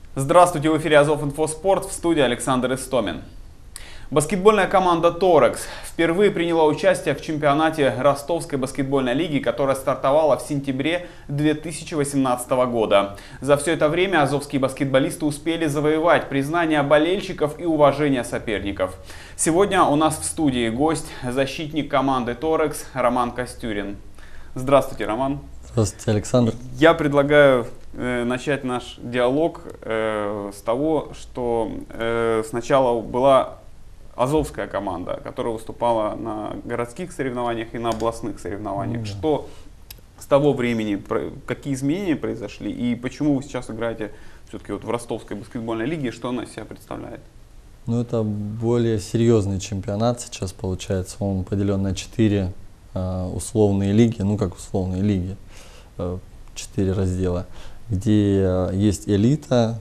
Здравствуйте, в эфире Азов Инфоспорт, в студии Александр Истомин. Баскетбольная команда «Торекс» впервые приняла участие в чемпионате Ростовской баскетбольной лиги, которая стартовала в сентябре 2018 года. За все это время азовские баскетболисты успели завоевать признание болельщиков и уважение соперников. Сегодня у нас в студии гость, защитник команды «Торекс» Роман Костюрин. Здравствуйте, Роман. Здравствуйте, Александр. Я предлагаю начать наш диалог с того, что сначала была азовская команда, которая выступала на городских соревнованиях и на областных соревнованиях. Что с того времени, какие изменения произошли и почему вы сейчас играете все-таки вот в Ростовской баскетбольной лиге, что она из себя представляет? Ну, это более серьезный чемпионат сейчас получается. Он поделен на 4 условные лиги, ну как условные лиги, 4 раздела, где есть элита,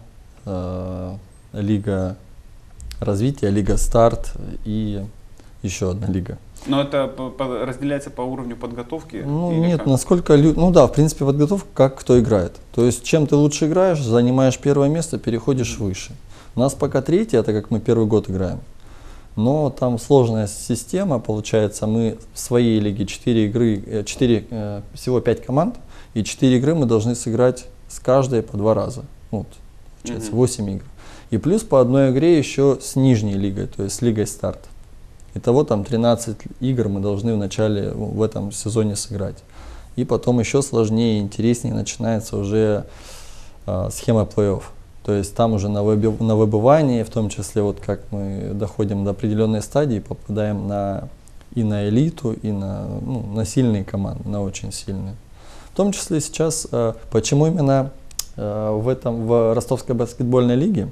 лига развития, лига старт и еще одна лига. Но это разделяется по уровню подготовки? Ну нет, насколько, ну да, в принципе подготовка, как кто играет. То есть чем ты лучше играешь, занимаешь первое место, переходишь выше. У нас пока третий, это как мы первый год играем. Но там сложная система, получается, мы в своей лиге 4 игры, всего 5 команд, и 4 игры мы должны сыграть с каждой по 2 раза. Вот, получается 8 игр. И плюс по одной игре еще с нижней лигой, то есть с лигой старт. Итого там 13 игр мы должны в этом сезоне сыграть. И потом еще сложнее и интереснее начинается уже схема плей-офф. То есть там уже на выбывании, в том числе вот как мы доходим до определенной стадии, попадаем и на элиту, и на сильные команды, на очень сильные. В том числе сейчас, почему именно в Ростовской баскетбольной лиге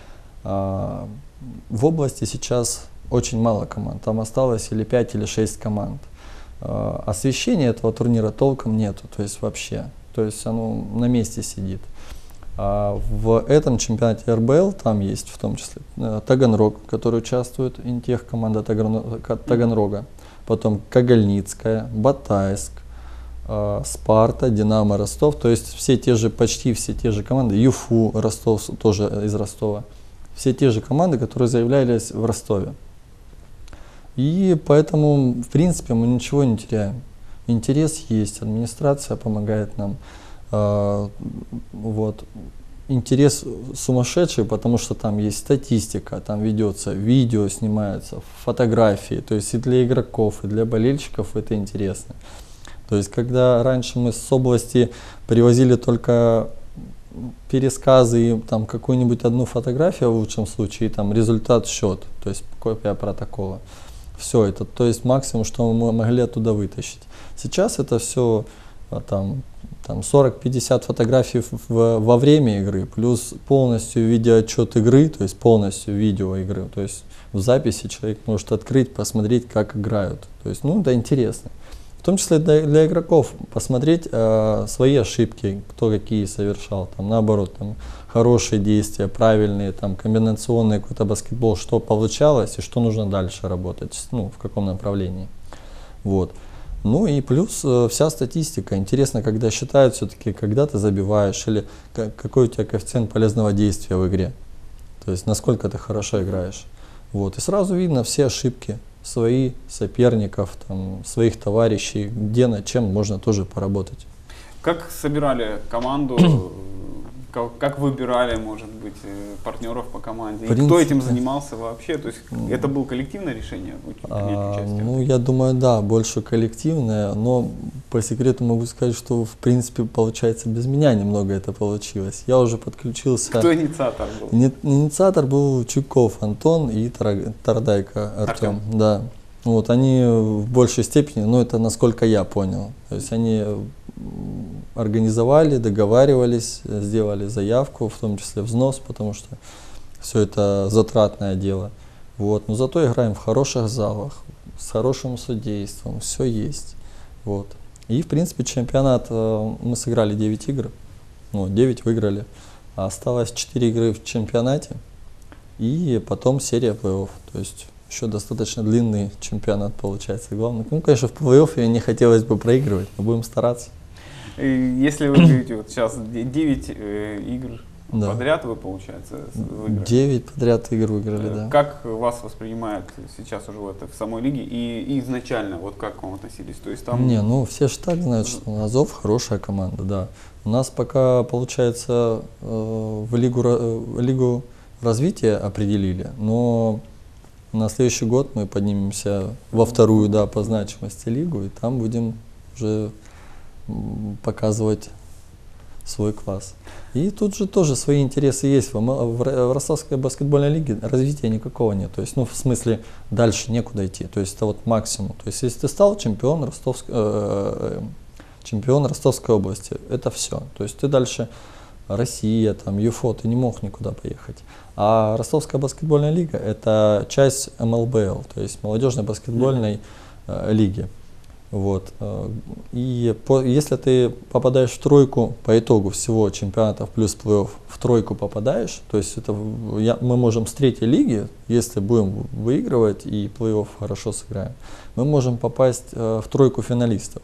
в области сейчас очень мало команд. Там осталось или 5, или 6 команд. Освещения этого турнира толком нету, то есть вообще. То есть оно на месте сидит. А в этом чемпионате РБЛ там есть в том числе Таганрог, который участвует, Интех команда Таганрога, потом Кагальницкая, Батайск, Спарта, Динамо Ростов, то есть почти все те же команды, ЮФУ Ростов тоже из Ростова, все те же команды, которые заявлялись в Ростове. И поэтому, в принципе, мы ничего не теряем. Интерес есть, администрация помогает нам. Вот. Интерес сумасшедший, потому что там есть статистика, там ведется видео, снимаются фотографии, то есть и для игроков, и для болельщиков это интересно. То есть когда раньше мы с области привозили только пересказы и там какую-нибудь одну фотографию в лучшем случае, там результат, счет, то есть копия протокола. Все это, то есть максимум, что мы могли оттуда вытащить. Сейчас это все там 40-50 фотографий во время игры, плюс полностью видеоотчет игры, то есть полностью видео игры. То есть в записи человек может открыть, посмотреть, как играют. То есть, это интересно. В том числе для игроков посмотреть свои ошибки, кто какие совершал, там, наоборот, там, хорошие действия, правильные, там, комбинационный какой-то баскетбол, что получалось и что нужно дальше работать, в каком направлении. Вот. Ну и плюс вся статистика. Интересно, когда считают все-таки, когда ты забиваешь или какой у тебя коэффициент полезного действия в игре. То есть насколько ты хорошо играешь. Вот. И сразу видно все ошибки свои, соперников, там, своих товарищей, где над чем можно тоже поработать. Как собирали команду, как выбирали, может быть, партнеров по команде? И кто этим занимался вообще? То есть это было коллективное решение принять участие? Ну, я думаю, да, больше коллективное, но по секрету могу сказать, что в принципе, получается, без меня немного это получилось. Я уже подключился. Кто инициатор был? Инициатор был Чуйков Антон и Тарадайко Артем. Да. Вот, они в большей степени, это насколько я понял, то есть они организовали, договаривались, сделали заявку, в том числе взнос, потому что все это затратное дело. Вот. Но зато играем в хороших залах, с хорошим судейством, все есть. Вот. И в принципе чемпионат, мы сыграли 9 игр, 9 выиграли, а осталось 4 игры в чемпионате и потом серия плей-офф. То есть еще достаточно длинный чемпионат получается. Главное, конечно, в плей-оффе не хотелось бы проигрывать, но будем стараться. Если вы говорите, вот сейчас 9 игр Да. подряд вы, получается, выиграли? 9 подряд игр выиграли, да. Как вас воспринимают сейчас уже в самой лиге и изначально, вот как к вам относились? То есть там... Не, ну все же так знают, что Азов хорошая команда, да. У нас пока, получается, в лигу развития определили, но на следующий год мы поднимемся во вторую, да, по значимости лигу, и там будем уже показывать свой класс. И тут же тоже свои интересы есть. В Ростовской баскетбольной лиге развития никакого нет. То есть, ну, в смысле, дальше некуда идти. То есть, это вот максимум. То есть, если ты стал чемпион Ростовской области, это все. То есть, ты дальше Россия, там, ЮФО, ты не мог никуда поехать. А Ростовская баскетбольная лига – это часть МЛБЛ, то есть молодежной баскетбольной лиги. Вот. И если ты попадаешь в тройку по итогу всего чемпионатов плюс плей-офф, в тройку попадаешь, то есть это мы можем с третьей лиги, если будем выигрывать и плей-офф хорошо сыграем, мы можем попасть в тройку финалистов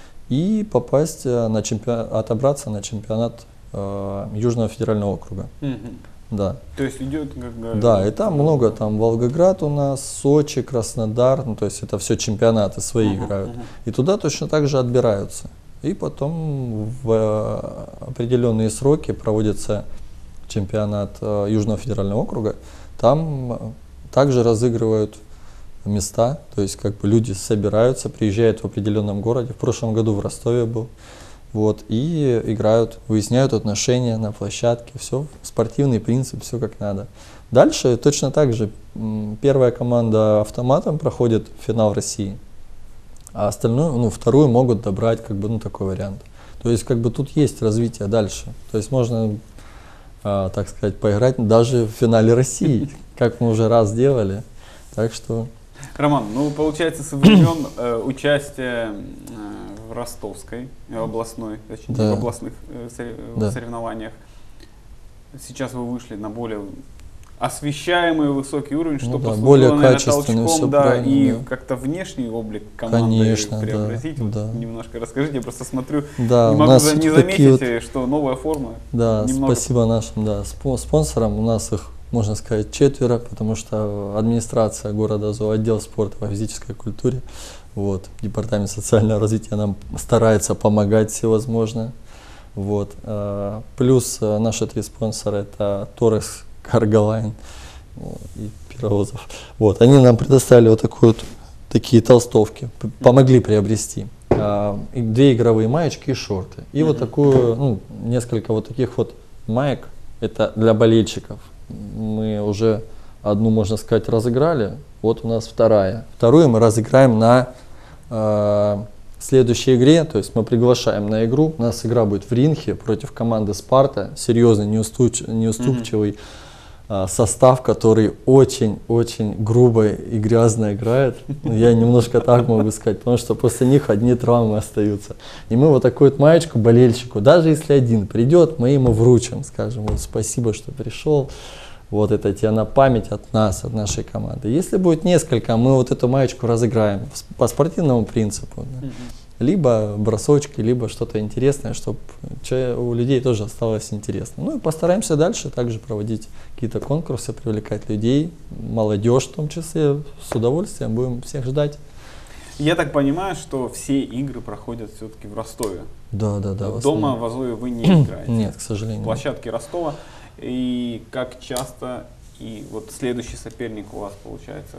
и попасть отобраться на чемпионат Южного федерального округа. Да. То есть идет как... Да, и там много, там Волгоград у нас, Сочи, Краснодар, ну то есть это все чемпионаты свои играют. И туда точно так же отбираются. И потом в определенные сроки проводится чемпионат Южного федерального округа. Там также разыгрывают места, то есть как бы люди собираются, приезжают в определенном городе. В прошлом году в Ростове был. Вот, и играют, выясняют отношения на площадке, все, спортивный принцип, все как надо. Дальше точно так же первая команда автоматом проходит финал России, а остальную, ну, вторую могут добрать, как бы, ну, такой вариант. То есть, как бы, тут есть развитие дальше. То есть, можно, так сказать, поиграть даже в финале России, как мы уже раз делали. Так что... Роман, ну, получается, со времен участия в Ростовской областной, точнее, да. в областных соревнованиях, сейчас вы вышли на более освещаемый высокий уровень, что да, более качественный, толчком, да, и как-то внешний облик команды преобразить. Да, вот, да. Немножко расскажите, я просто смотрю, да, не могу не заметить, что новая форма. Да, немного... спасибо нашим спонсорам, у нас их, можно сказать, 4, потому что администрация города Азов, отдел спорта по физической культуре, вот, департамент социального развития нам старается помогать всевозможно. Вот. Плюс наши 3 спонсора — это Торекс, Карголайн и Пирозов. Вот, они нам предоставили вот такие толстовки, помогли приобрести. 2 игровые маечки и шорты. И вот такую, ну, несколько вот таких вот маек, это для болельщиков. Мы уже одну, можно сказать, разыграли, вот у нас вторая. Вторую мы разыграем на следующей игре, то есть мы приглашаем на игру. У нас игра будет в Ринхе против команды Спарта, серьезный, неуступчивый состав, который очень-очень грубо и грязно играет. Я немножко так могу сказать, потому что после них одни травмы остаются. И мы вот такую вот маечку болельщику, даже если один придет, мы ему вручим, скажем, вот спасибо, что пришел. Вот это тебе на память от нас, от нашей команды. Если будет несколько, мы вот эту маечку разыграем по спортивному принципу. Да. Либо бросочки, либо что-то интересное, чтобы у людей тоже осталось интересно. Ну и постараемся дальше также проводить какие-то конкурсы, привлекать людей, молодежь в том числе. С удовольствием будем всех ждать. Я так понимаю, что все игры проходят все-таки в Ростове. Да. Дома в Азове вы не играете? Нет, к сожалению. Площадки Ростова. И как часто, и вот следующий соперник у вас получается?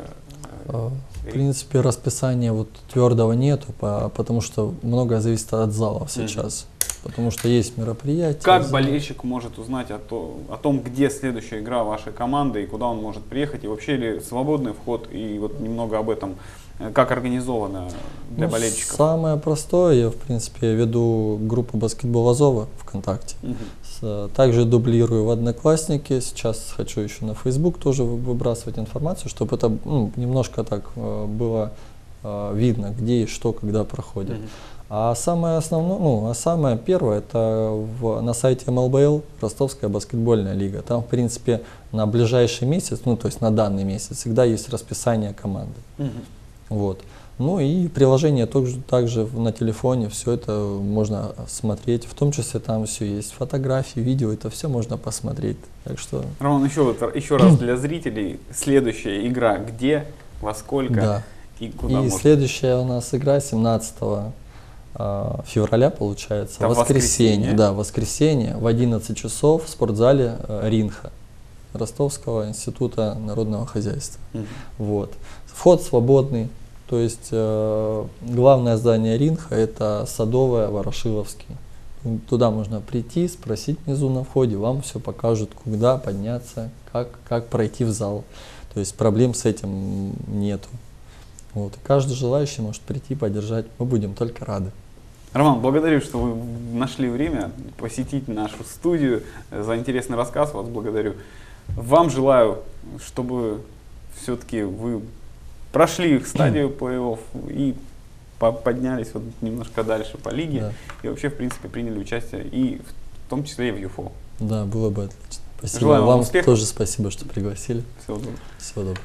В принципе, расписания вот твердого нету, потому что многое зависит от залов сейчас. Потому что есть мероприятия. Как болельщик может узнать о том, где следующая игра вашей команды и куда он может приехать? И вообще ли свободный вход? И вот немного об этом, как организовано для болельщиков? Самое простое, я в принципе веду группу баскетбол Азова ВКонтакте. Также дублирую в Одноклассники. Сейчас хочу еще на Facebook тоже выбрасывать информацию, чтобы это немножко так было видно, где и что, когда проходит. А самое основное, самое первое, это на сайте МЛБЛ Ростовская баскетбольная лига. Там, в принципе, на ближайший месяц, то есть на данный месяц, всегда есть расписание команды. Вот. Ну и приложение также на телефоне, все это можно смотреть, в том числе там все есть, фотографии, видео, это все можно посмотреть. Так что... Роман, еще раз для зрителей, следующая игра где, во сколько, да. И куда и можно? Следующая у нас игра 17 февраля, получается, Это воскресенье. Да, воскресенье в 11 часов в спортзале Ринха Ростовского института народного хозяйства. Вот. Вход свободный. То есть главное здание Ринха — это Садовое, Ворошиловский. Туда можно прийти, спросить внизу на входе, вам все покажут, куда подняться, как пройти в зал. То есть проблем с этим нету. Вот. Каждый желающий может прийти, поддержать. Мы будем только рады. Роман, благодарю, что вы нашли время посетить нашу студию. За интересный рассказ вас благодарю. Вам желаю, чтобы все-таки вы прошли их стадию плей-офф и поднялись вот немножко дальше по лиге. Да. И вообще, в принципе, приняли участие и в том числе и в ЮФО. Да, было бы отлично. Спасибо. Желаю вам успехов. Тоже спасибо, что пригласили. Всего доброго. Всего доброго.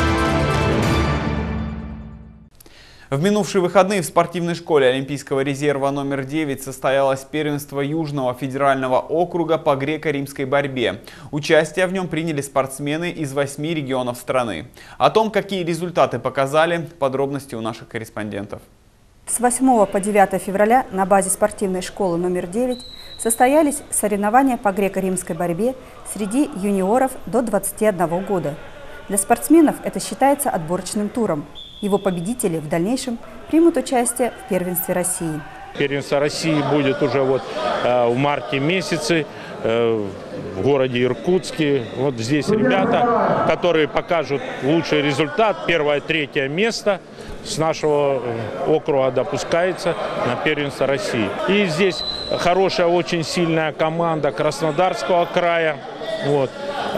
В минувшие выходные в спортивной школе Олимпийского резерва номер 9 состоялось первенство Южного федерального округа по греко-римской борьбе. Участие в нем приняли спортсмены из 8 регионов страны. О том, какие результаты показали, подробности у наших корреспондентов. С 8 по 9 февраля на базе спортивной школы номер 9 состоялись соревнования по греко-римской борьбе среди юниоров до 21 года. Для спортсменов это считается отборочным туром. Его победители в дальнейшем примут участие в первенстве России. Первенство России будет уже в марте месяце в городе Иркутске. Вот здесь ребята, которые покажут лучший результат, первое, третье место с нашего округа допускается на первенство России. И здесь хорошая, очень сильная команда Краснодарского края. Вот.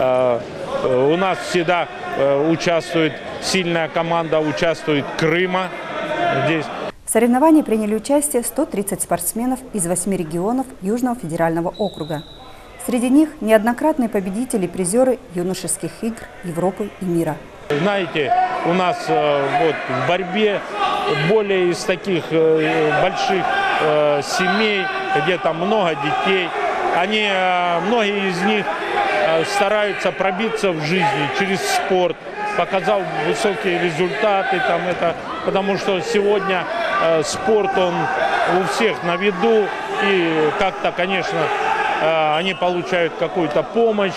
У нас всегда участвует сильная команда, участвует Крыма здесь. В соревновании приняли участие 130 спортсменов из 8 регионов Южного федерального округа. Среди них неоднократные победители и призеры юношеских игр Европы и мира. Знаете, у нас вот в борьбе более из таких больших семей, где там много детей. Многие из них стараются пробиться в жизни через спорт, показал высокие результаты, потому что сегодня спорт, он у всех на виду, и как-то, конечно, они получают какую-то помощь,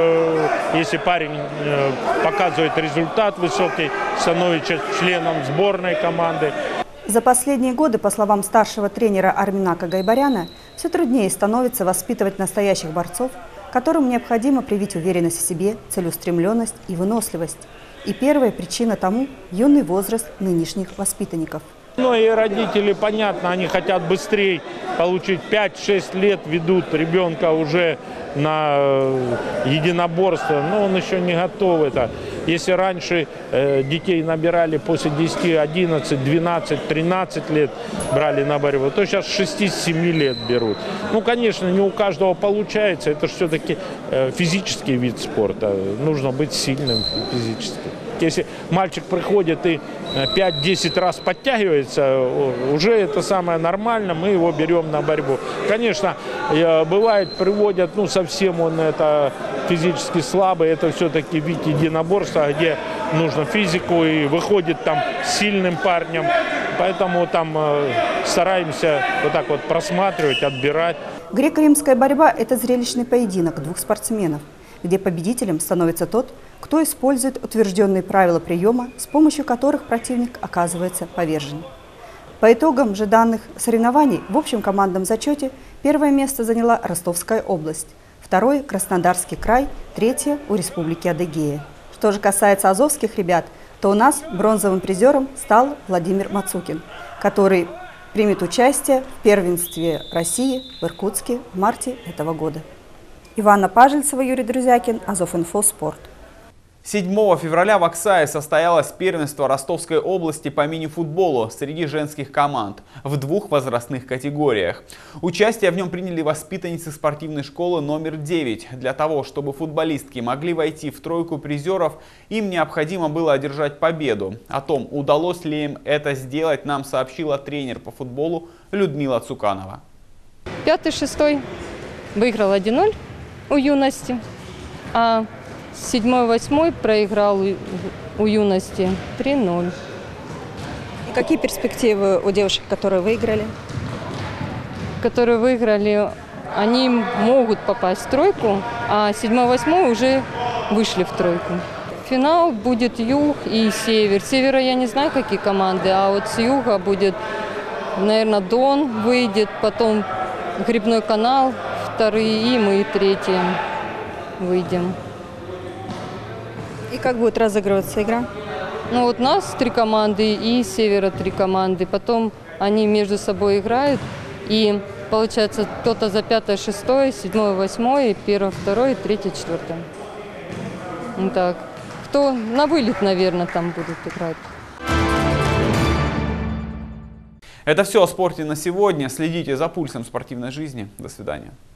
если парень показывает результат высокий, становится членом сборной команды. За последние годы, по словам старшего тренера Арминака Гайбаряна, все труднее становится воспитывать настоящих борцов, которым необходимо привить уверенность в себе, целеустремленность и выносливость. И первая причина тому – юный возраст нынешних воспитанников. И родители, понятно, они хотят быстрее получить 5-6 лет, ведут ребенка уже на единоборство, но он еще не готов это. Если раньше детей набирали после 10, 11, 12, 13 лет брали на борьбу, то сейчас 6-7 лет берут. Конечно, не у каждого получается, это же все-таки физический вид спорта, нужно быть сильным физически. Если мальчик приходит и 5-10 раз подтягивается, уже это самое нормально, мы его берем на борьбу. Конечно, бывает, приводят, совсем он это физически слабый, это все-таки вид единоборства, где нужно физику, и выходит там сильным парнем, поэтому там стараемся вот так вот просматривать, отбирать. Греко-римская борьба – это зрелищный поединок двух спортсменов, где победителем становится тот, кто использует утвержденные правила приема, с помощью которых противник оказывается повержен. По итогам же данных соревнований в общем командном зачете первое место заняла Ростовская область, второе – Краснодарский край, третье – у Республики Адыгея. Что же касается азовских ребят, то у нас бронзовым призером стал Владимир Мацукин, который примет участие в первенстве России в Иркутске в марте этого года. Иванна Пажельцева, Юрий Друзякин, Азов-Инфо, Спорт. 7 февраля в Аксае состоялось первенство Ростовской области по мини-футболу среди женских команд в 2 возрастных категориях. Участие в нем приняли воспитанницы спортивной школы номер 9. Для того, чтобы футболистки могли войти в тройку призеров, им необходимо было одержать победу. О том, удалось ли им это сделать, нам сообщила тренер по футболу Людмила Цуканова. 5-6 выиграл 1-0 у юности, а 7-8 проиграл у юности 3-0. И какие перспективы у девушек, которые выиграли? Которые выиграли, они могут попасть в тройку, а 7-8 уже вышли в тройку. Финал будет Юг и Север. С Севера я не знаю, какие команды, а вот с Юга будет, наверное, Дон выйдет, потом Грибной канал, 2-е, и мы 3-е выйдем. И как будет разыгрываться игра? Ну вот нас 3 команды и с Севера 3 команды. Потом они между собой играют. И получается кто-то за 5, 6, 7, 8, 1, 2, 3, 4. Вот так. Кто на вылет, наверное, там будут играть. Это все о спорте на сегодня. Следите за пульсом спортивной жизни. До свидания.